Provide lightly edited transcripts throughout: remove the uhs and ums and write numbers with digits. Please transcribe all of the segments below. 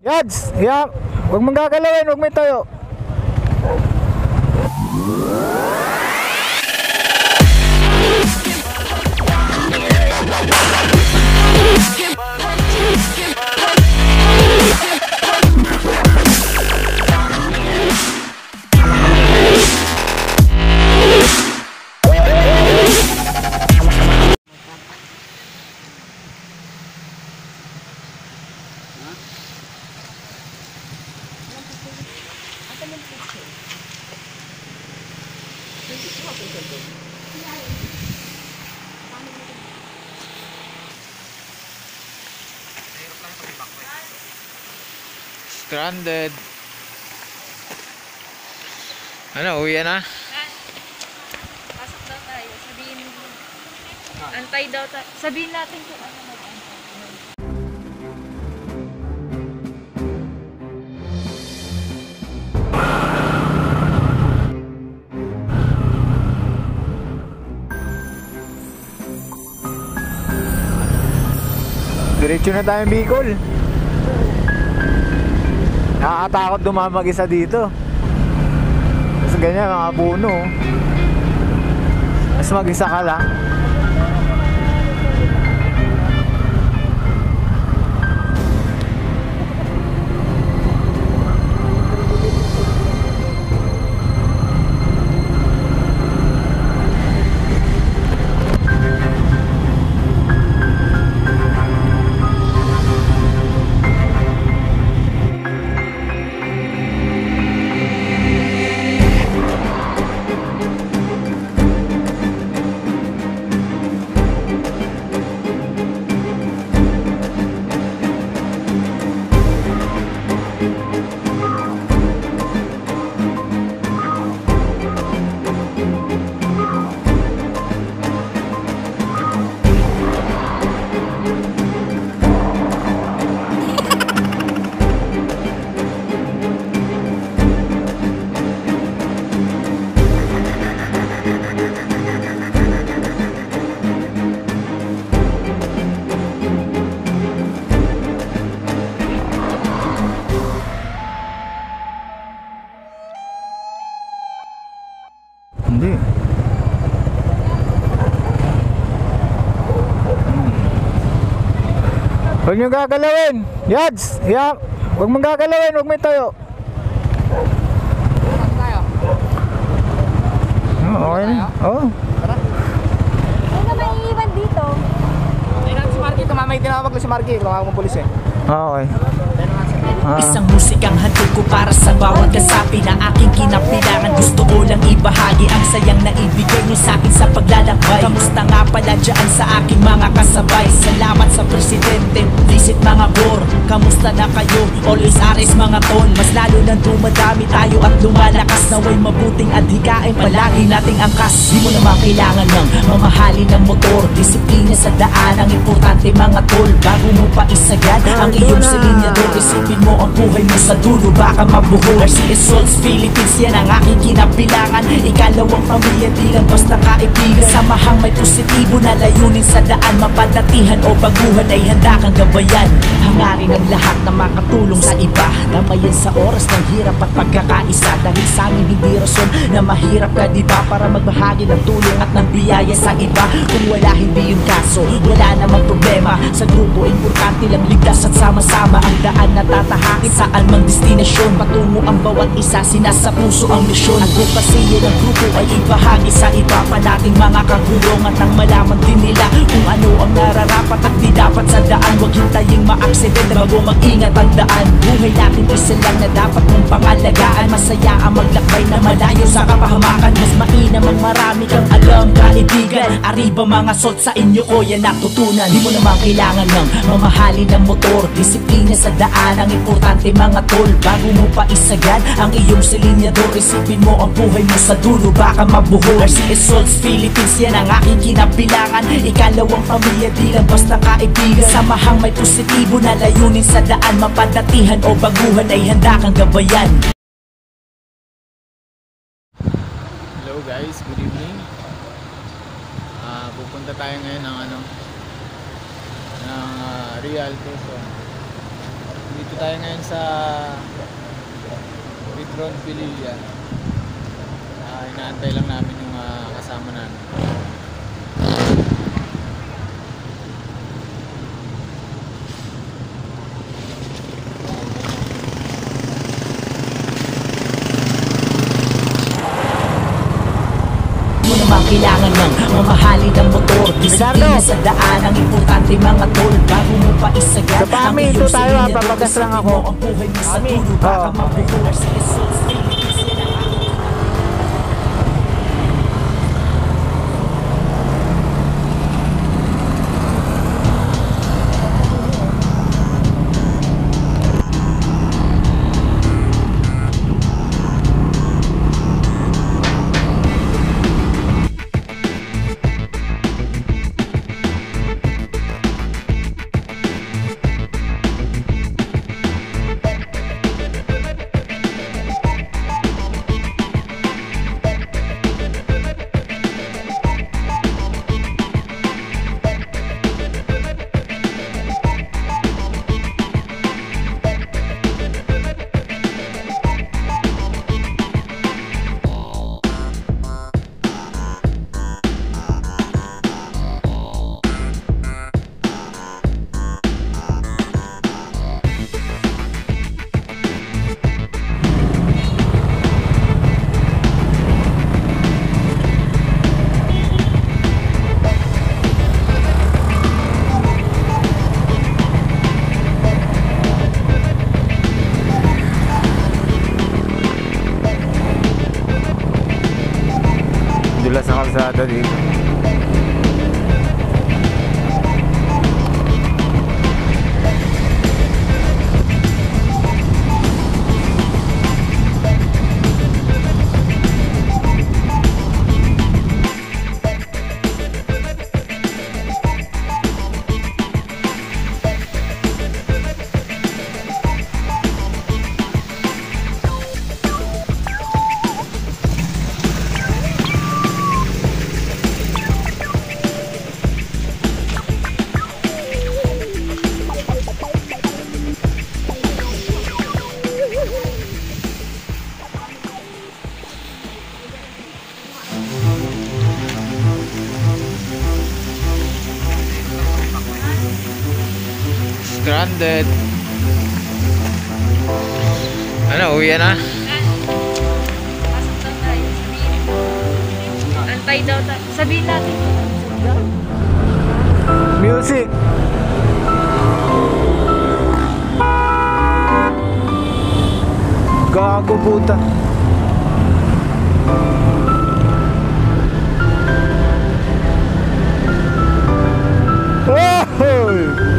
Yads, yeah. Huwag mong gagalawin, huwag may tayo. Stranded. Ano, uwi na? Pasok daw tayo. Sabihin mo. Antay daw tayo. Sabihin natin kung ano mag-antay. Diretso na tayong Bicol. Nakakatakot dumamag-isa dito. Kasi ganyan mga puno. Mas mag-isa ka lang. Hindi. Huwag nyo gagalawin. Yads, yeah. Huwag mong gagalawin, huwag may tayo. Okay na. Oo. Huwag na maiiwan dito. Ayun natin si Marky. Tumamay tinawag ko si Marky. Tumawag mo polis eh. Okay. Isang musikang handog ko para sa bawat kasapi na aking kinapilangan. Gusto ko lang ibahagi ang sayang na ibigay niyo sa akin sa paglalakbay. Kamusta nga pala dyan sa aking mga kasabay? Salamat sa presidente, visit mga bor. Kamusta na kayo? Always aris mga tol. Mas lalo nang dumadami tayo at lumalakas. Naway mabuting adhikain, palagi nating angkas. Di mo naman kailangan ng mamahalin ng motor. Disiplina sa daan ang importante mga tol. Bago mo pa isagad ang iyong silinyador, isipin mo ang buhay mo sa dulo, baka mabuhol. RCS Souls Philippines, yan ang aking kinabilangan. Ikalawang pamilya, di lang basta kaibigan. Samahang may positibo na layunin sa daan. Mapadatihan o baguhan ay handa kang gabayan. Hangarin ang lahat na makatulong sa iba. Damayan sa oras ng hirap at pagkakaisa. Dahil sa amin hindi rason na mahirap ka, diba? Para magbahagi ng tulong at ng biyaya sa iba. Kung wala, hindi yung kaso, wala namang problema. Sa grupo, importante lang ligtas at sama-sama ang daan na tatahakin saan mang destinasyon. Patungo ang bawat isa, sinasa puso ang misyon. Ang kupasiya ng grupo ay ibahagi sa iba pa nating mga kagulong. At nang malaman din nila kung ano ang nararapat at di dapat sa daan. Huwag hintaying ma-aksidente bago mag-ingat ang daan. Buhay natin isa lang na dapat mong pangalagaan. Masaya ang maglakbay na malayo sa kapahamakan. Mas mainam ang marami kang alam, kaibigan. Arriba mga sot, sa inyo ko yan natutunan. Di mo naman kailangan ng mamahalin ng motor. Disiplina sa daan ang importante mga tol. Bago mo pa isagad ang iyong silinyador, isipin mo ang buhay mo sa dulo, baka mabuhol. RCS Souls Philippines, yan ang aking kinabilangan. Ikalawang pamilya, di lang basta kaibigan. Samahang may positibo na layunin sa daan. Mapadatihan o baguhan ay handa kang gabayan. Hello guys, good evening. Pupunta tayo ngayon ng Real Quezon. Dito tayo ngayon sa Petron Pililla. Inaantay lang namin yung kasama namin. Kailangan ng mamahalin ng motor. Disiplina sa daan ang importante mga tol. Bago mo pa isagad sa PAMI, ito tayo papagas lang ako. Ang buhay mo sa dulo baka mabuhol sa results. Dulas na kalsada dito. Stranded. Ano, uwi na? Pasok daw tayo. Sabihin mo. Antay daw tayo. Sabihin natin. Music. Gago puta. Oh!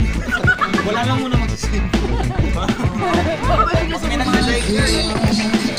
Wala lang muna magsisimpo. Pag may nag-like